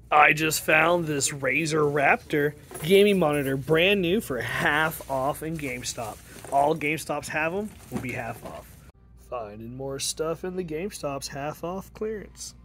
I just found this Razer Raptor gaming monitor, brand new for half off in GameStop. All GameStops have them, will be half off. Finding more stuff in the GameStop's half off clearance.